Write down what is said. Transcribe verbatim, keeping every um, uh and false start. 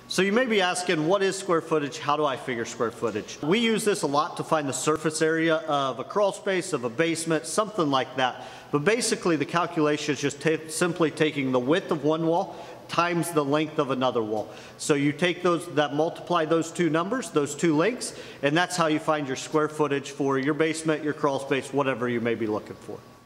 So you may be asking, what is square footage? How do I figure square footage? We use this a lot to find the surface area of a crawl space, of a basement, something like that. But basically the calculation is just ta- simply taking the width of one wall times the length of another wall. So you take those, that multiply those two numbers, those two lengths, and that's how you find your square footage for your basement, your crawl space, whatever you may be looking for.